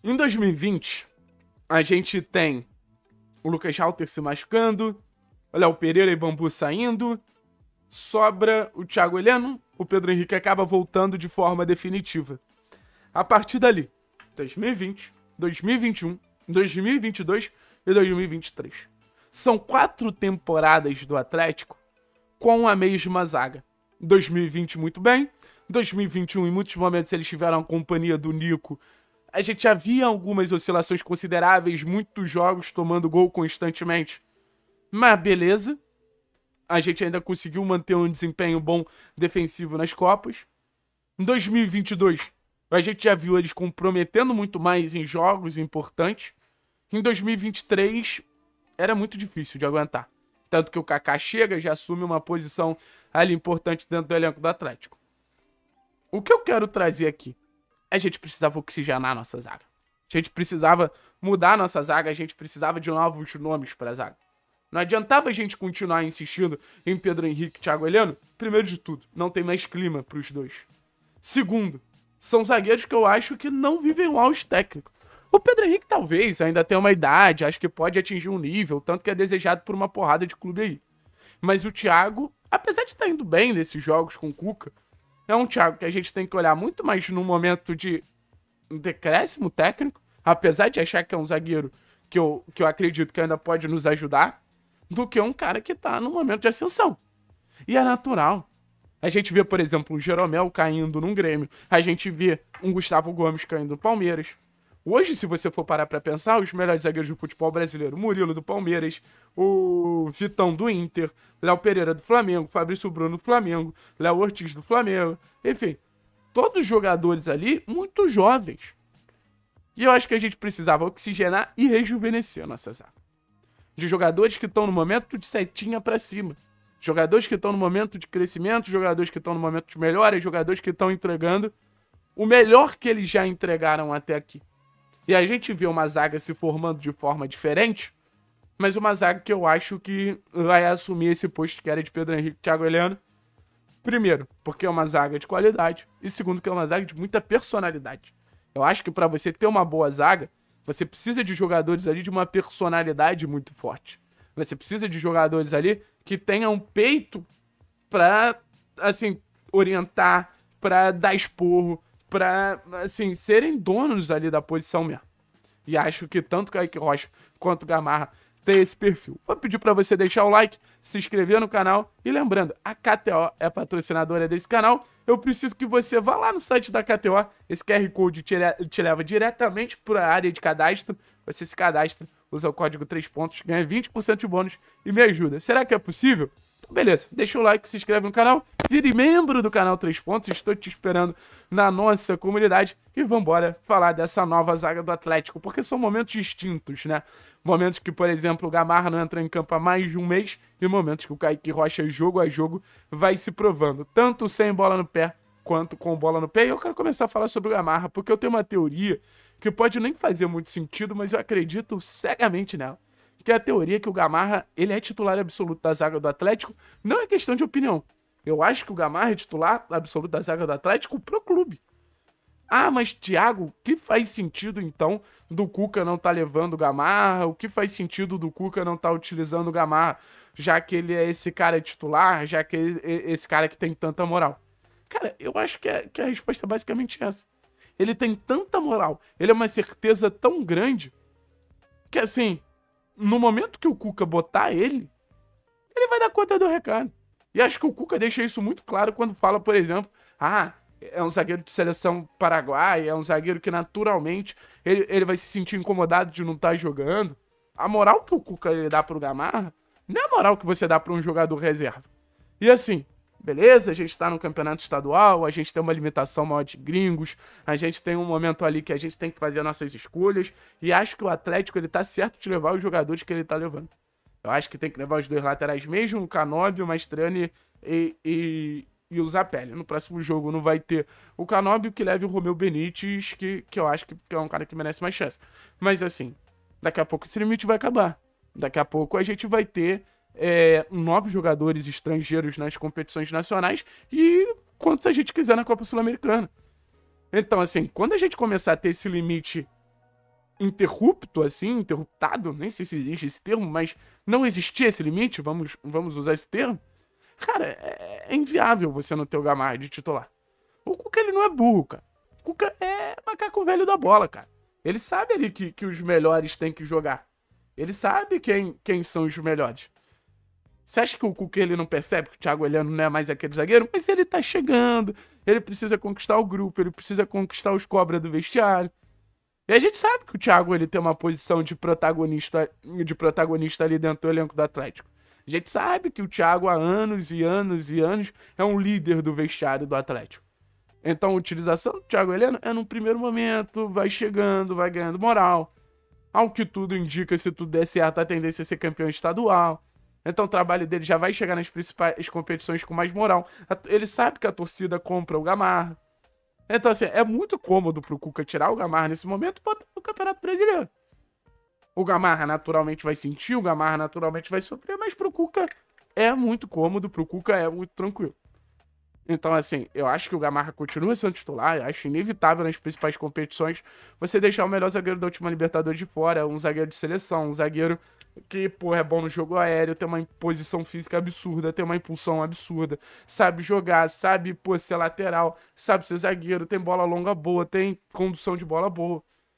Em 2020, a gente tem o Lucas Halter se machucando, o Léo Pereira e Bambu saindo, sobra o Thiago Heleno, o Pedro Henrique acaba voltando de forma definitiva. A partir dali, 2020, 2021, 2022 e 2023. São 4 temporadas do Atlético com a mesma zaga. 2020 muito bem, 2021 em muitos momentos eles tiveram a companhia do Nico. A gente já via algumas oscilações consideráveis, muitos jogos tomando gol constantemente. Mas beleza, a gente ainda conseguiu manter um desempenho bom defensivo nas Copas. Em 2022, a gente já viu eles comprometendo muito mais em jogos importantes. Em 2023, era muito difícil de aguentar. Tanto que o Kaká chega, já assume uma posição ali importante dentro do elenco do Atlético. O que eu quero trazer aqui? A gente precisava oxigenar a nossa zaga. A gente precisava mudar a nossa zaga, a gente precisava de novos nomes para a zaga. Não adiantava a gente continuar insistindo em Pedro Henrique e Thiago Heleno. Primeiro de tudo, não tem mais clima para os dois. Segundo, são zagueiros que eu acho que não vivem o auge técnico. O Pedro Henrique talvez ainda tenha uma idade, acho que pode atingir um nível, tanto que é desejado por uma porrada de clube aí. Mas o Thiago, apesar de estar indo bem nesses jogos com o Cuca, é um Thiago que a gente tem que olhar muito mais num momento de decréscimo técnico, apesar de achar que é um zagueiro que eu acredito que ainda pode nos ajudar, do que um cara que tá num momento de ascensão. E é natural. A gente vê, por exemplo, um Jeromel caindo num Grêmio, a gente vê um Gustavo Gomes caindo no Palmeiras. Hoje, se você for parar pra pensar, os melhores zagueiros do futebol brasileiro, Murilo do Palmeiras, o Vitão do Inter, Léo Pereira do Flamengo, Fabrício Bruno do Flamengo, Léo Ortiz do Flamengo, enfim, todos jogadores ali muito jovens. E eu acho que a gente precisava oxigenar e rejuvenescer a nossa zaga. De jogadores que estão no momento de setinha pra cima. Jogadores que estão no momento de crescimento, jogadores que estão no momento de melhora, jogadores que estão entregando o melhor que eles já entregaram até aqui. E a gente vê uma zaga se formando de forma diferente, mas uma zaga que eu acho que vai assumir esse posto que era de Pedro Henrique e Thiago Heleno. Primeiro, porque é uma zaga de qualidade. E segundo, que é uma zaga de muita personalidade. Eu acho que para você ter uma boa zaga, você precisa de jogadores ali de uma personalidade muito forte. Você precisa de jogadores ali que tenham peito pra, assim, orientar, pra dar esporro, pra, assim, serem donos ali da posição mesmo. E acho que tanto o Kaique Rocha quanto o Gamarra tem esse perfil. Vou pedir pra você deixar o like, se inscrever no canal e lembrando, a KTO é patrocinadora desse canal. Eu preciso que você vá lá no site da KTO, esse QR Code te leva diretamente para a área de cadastro. Você se cadastra, usa o código 3 pontos, ganha 20% de bônus e me ajuda. Será que é possível? Então beleza, deixa o like, se inscreve no canal, vire membro do canal 3 pontos, estou te esperando na nossa comunidade e vambora falar dessa nova zaga do Atlético, porque são momentos distintos, né? Momentos que, por exemplo, o Gamarra não entra em campo há mais de um mês e momentos que o Kaique Rocha, jogo a jogo, vai se provando, tanto sem bola no pé quanto com bola no pé. E eu quero começar a falar sobre o Gamarra, porque eu tenho uma teoria que pode nem fazer muito sentido, mas eu acredito cegamente nela. Que é a teoria que o Gamarra, ele é titular absoluto da zaga do Atlético, não é questão de opinião. Eu acho que o Gamarra é titular absoluto da zaga do Atlético pro clube. Ah, mas Thiago, o que faz sentido então do Cuca não tá levando o Gamarra? O que faz sentido do Cuca não tá utilizando o Gamarra, já que ele é esse cara titular, já que é esse cara que tem tanta moral? Cara, eu acho que a resposta é basicamente essa. Ele tem tanta moral, ele é uma certeza tão grande, que assim, no momento que o Cuca botar ele vai dar conta do recado. E acho que o Cuca deixa isso muito claro quando fala, por exemplo, é um zagueiro de seleção paraguaia, é um zagueiro que naturalmente ele vai se sentir incomodado de não estar jogando. A moral que o Cuca ele dá pro Gamarra não é a moral que você dá pra um jogador reserva. E assim, beleza, a gente tá no campeonato estadual, a gente tem uma limitação maior de gringos, a gente tem um momento ali que a gente tem que fazer nossas escolhas, e acho que o Atlético ele tá certo de levar os jogadores que ele tá levando. Eu acho que tem que levar os dois laterais mesmo, o Canóbio, o Mastrani e o Zapelli. No próximo jogo não vai ter o Canóbio, que leve o Romeu Benítez, que eu acho que é um cara que merece mais chance. Mas assim, daqui a pouco esse limite vai acabar. Daqui a pouco a gente vai ter novos jogadores estrangeiros nas competições nacionais e quantos a gente quiser na Copa Sul-Americana. Então, assim, quando a gente começar a ter esse limite interrupto, assim, interruptado, nem sei se existe esse termo, mas não existia esse limite, vamos usar esse termo, cara, é inviável você não ter o Gamarra de titular. O Cuca, ele não é burro, cara. O Cuca é macaco velho da bola, cara. Ele sabe ali que os melhores têm que jogar. Ele sabe quem são os melhores. Você acha que o Cuca, ele não percebe que o Thiago Heleno não é mais aquele zagueiro? Mas ele tá chegando, ele precisa conquistar o grupo, ele precisa conquistar os cobras do vestiário. E a gente sabe que o Thiago, ele tem uma posição de protagonista ali dentro do elenco do Atlético. A gente sabe que o Thiago, há anos e anos e anos, é um líder do vestiário do Atlético. Então a utilização do Thiago Heleno é num primeiro momento, vai chegando, vai ganhando moral. Ao que tudo indica, se tudo der certo, a tendência é ser campeão estadual. Então o trabalho dele já vai chegar nas principais competições com mais moral. Ele sabe que a torcida compra o Gamarra. Então, assim, é muito cômodo pro Cuca tirar o Gamarra nesse momento e botar no Campeonato Brasileiro. O Gamarra naturalmente vai sentir, o Gamarra naturalmente vai sofrer, mas pro Cuca é muito cômodo, pro Cuca é muito tranquilo. Então, assim, eu acho que o Gamarra continua sendo titular, eu acho inevitável nas principais competições você deixar o melhor zagueiro da última Libertadores de fora, um zagueiro de seleção, um zagueiro que, pô, é bom no jogo aéreo, tem uma imposição física absurda, tem uma impulsão absurda, sabe jogar, sabe, pô, ser lateral, sabe ser zagueiro, tem bola longa boa, tem condução de bola boa.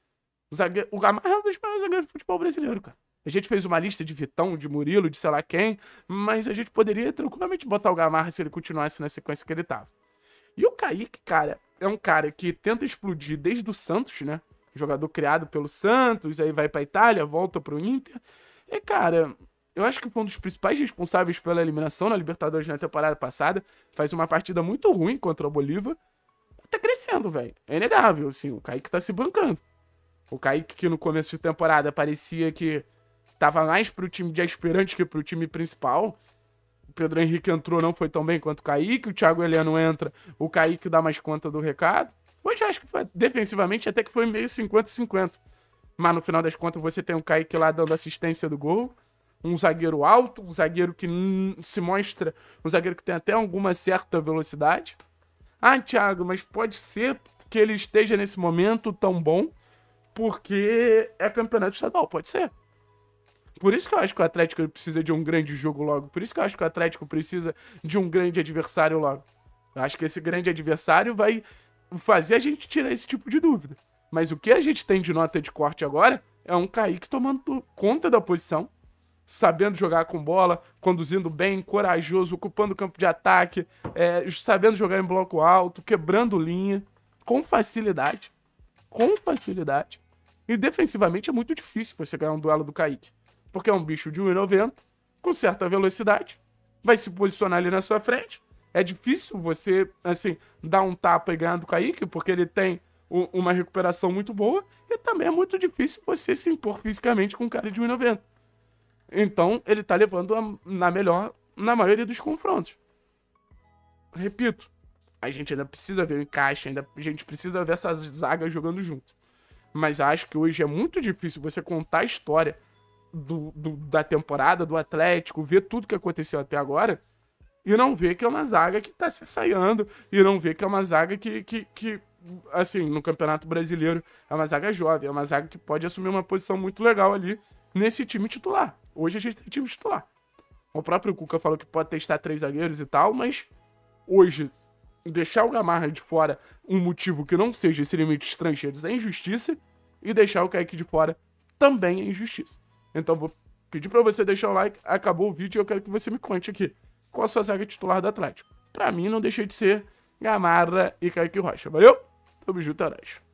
O Gamarra é um dos melhores zagueiros do futebol brasileiro, cara. A gente fez uma lista de Vitão, de Murilo, de sei lá quem, mas a gente poderia tranquilamente botar o Gamarra se ele continuasse na sequência que ele tava. E o Kaique, cara, é um cara que tenta explodir desde o Santos, né? Jogador criado pelo Santos, aí vai pra Itália, volta pro Inter. E, cara, eu acho que foi um dos principais responsáveis pela eliminação na Libertadores na temporada passada. Faz uma partida muito ruim contra o Bolívar. Tá crescendo, velho. É inegável, assim, o Kaique tá se bancando. O Kaique, que no começo de temporada parecia que tava mais pro time de aspirante que pro time principal. O Pedro Henrique entrou, não foi tão bem quanto o Kaique. O Thiago Heleno entra, o Kaique dá mais conta do recado. Hoje eu acho que foi, defensivamente até que foi meio 50-50. Mas no final das contas você tem o Kaique lá dando assistência do gol. Um zagueiro alto, um zagueiro que se mostra, um zagueiro que tem até alguma certa velocidade. Ah, Thiago, mas pode ser que ele esteja nesse momento tão bom porque é campeonato estadual, pode ser. Por isso que eu acho que o Atlético precisa de um grande jogo logo. Por isso que eu acho que o Atlético precisa de um grande adversário logo. Eu acho que esse grande adversário vai fazer a gente tirar esse tipo de dúvida. Mas o que a gente tem de nota de corte agora é um Kaique tomando conta da posição, sabendo jogar com bola, conduzindo bem, corajoso, ocupando o campo de ataque, sabendo jogar em bloco alto, quebrando linha, com facilidade. Com facilidade. E defensivamente é muito difícil você ganhar um duelo do Kaique. Porque é um bicho de 1,90, com certa velocidade, vai se posicionar ali na sua frente. É difícil você, assim, dar um tapa e ganhar do Kaique, porque ele tem uma recuperação muito boa, e também é muito difícil você se impor fisicamente com um cara de 1,90. Então, ele tá levando na maioria dos confrontos. Repito, a gente ainda precisa ver o encaixe, a gente precisa ver essas zagas jogando junto. Mas acho que hoje é muito difícil você contar a história da temporada, do Atlético, ver tudo que aconteceu até agora e não ver que é uma zaga que tá se ensaiando, e não ver que é uma zaga que assim, no Campeonato Brasileiro é uma zaga jovem, é uma zaga que pode assumir uma posição muito legal ali nesse time titular. Hoje a gente tem time titular. O próprio Cuca falou que pode testar 3 zagueiros e tal, mas hoje deixar o Gamarra de fora um motivo que não seja esse limite de estrangeiros é injustiça, e deixar o Kaique de fora também é injustiça. Então vou pedir pra você deixar o like, acabou o vídeo e eu quero que você me conte aqui qual a sua zaga titular do Atlético. Pra mim não deixei de ser Gamarra e Kaique Rocha. Valeu? Tamo junto, Araújo.